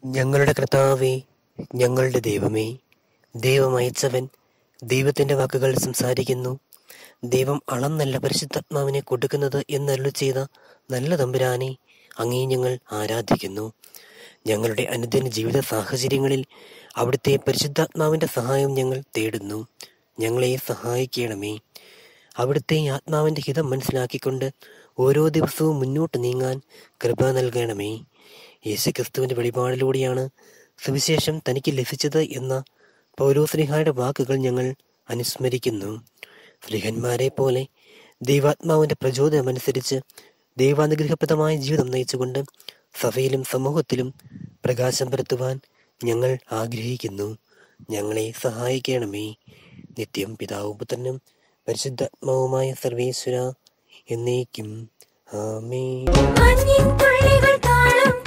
ഞങ്ങളുടെ കർത്താവേ, ഞങ്ങളുടെ ദൈവമേ, ദൈവമയച്ചവൻ ദൈവത്തിൻ്റെ വാക്കുകൾ സംസാരിക്കുന്നു. ദൈവം അളന്നല്ല പരിശുദ്ധാത്മാവിനെ കൊടുക്കുന്നത് എന്നരുളി ചെയ്ത നല്ല തമ്പുരാനെ, അങ്ങേ ഞങ്ങൾ ആരാധിക്കുന്നു. ഞങ്ങളുടെ അനുദിന ജീവിത സാഹചര്യങ്ങളിൽ അവിടുത്തെ പരിശുദ്ധാത്മാവിൻ്റെ സഹായം ഞങ്ങൾ തേടുന്നു. ഞങ്ങളെ സഹായിക്കണമേ. അവിടുത്തെ ആത്മാവിൻ്റെ ഹിതം മനസ്സിലാക്കിക്കൊണ്ട് ഓരോ ദിവസവും മുന്നോട്ട് നീങ്ങാൻ കൃപ നൽകണമേ. യേശുക്രിസ്തുവിൻ്റെ വെളിപാടിലൂടെയാണ് സുവിശേഷം തനിക്ക് ലഭിച്ചത് എന്ന പൗലോസ്ലീഹായുടെ വാക്കുകൾ ഞങ്ങൾ അനുസ്മരിക്കുന്നു. സ്ലീഹന്മാരെ പോലെ ദൈവാത്മാവിൻ്റെ പ്രചോദനമനുസരിച്ച് ദൈവാനുഗ്രഹപ്രദമായ ജീവിതം നയിച്ചുകൊണ്ട് സഭയിലും സമൂഹത്തിലും പ്രകാശം പരത്തുവാൻ ഞങ്ങൾ ആഗ്രഹിക്കുന്നു. ഞങ്ങളെ സഹായിക്കണമേ. നിത്യം പിതാവും പുത്രനും പരിശുദ്ധാത്മാവുമായ സർവേശ്വര എന്നേക്കും ആമേൻ.